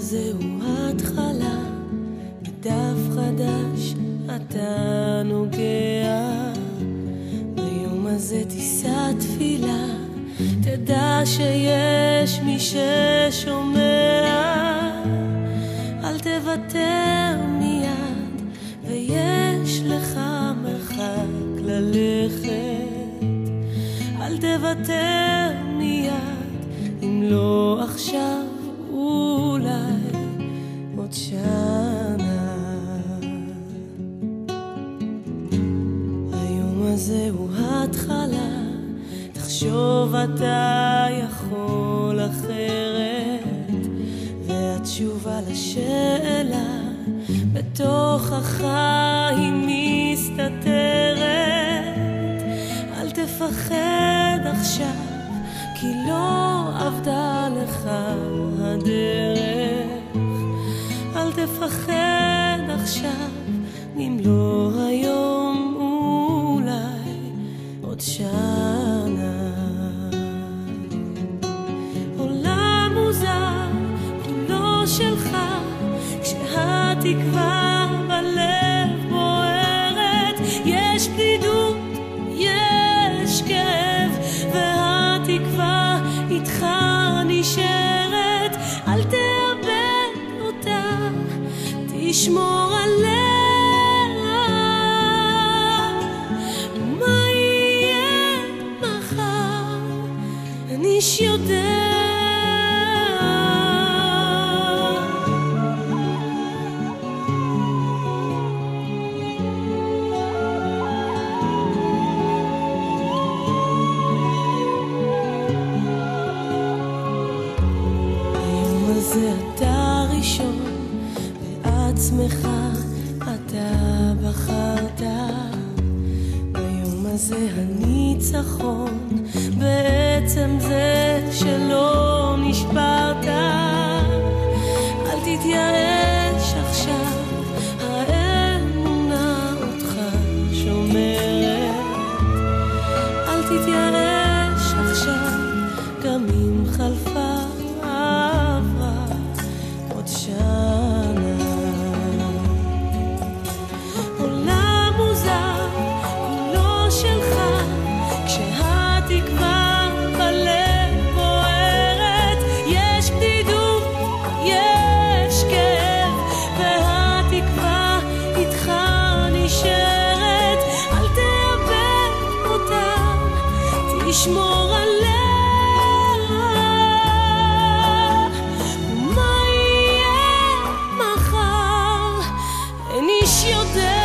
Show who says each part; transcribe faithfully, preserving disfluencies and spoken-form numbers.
Speaker 1: הזה הוא התחלה, בדף חדש אתה נוגע. ביום הזה תישא תפילה, תדע שיש מי ששומע. אל תוותר מיד, ויש לך מרחק ללכת. אל תוותר מיד, אם לא עכשיו אולי עוד שנה. היום הזה הוא התחלה, תחשוב אתה יכול אחרת, והתשובה לשאלה בתוך החיים מסתתרת. אל תפחד עכשיו, כי לא עבדה לך הדרך. אל תפחד עכשיו, אם לא היום אולי עוד שנה. עולם מוזר כולו שלך, כשהתקווה בלב בוערת. יש בדידות, יש כאב, והתקווה איתך נשארת. אל תאבד אותה, תשמור עליה. מה יהיה מחר, אני שיודע. זה אתה ראשון, בעצמך אתה בחרת. ביום הזה הניצחון, בעצם זה שלא נשברת. אל תתייאש עכשיו, האמונה אותך שומרת. אל תתייאש עכשיו, גם אם חלפה שנה. עולם מוזר כולו שלך, כשהתקווה בלב בוערת. יש בדידות, יש כאב, והתקווה איתך נשארת. אל תאבד אותה, תשמור עליה. אני שיודע.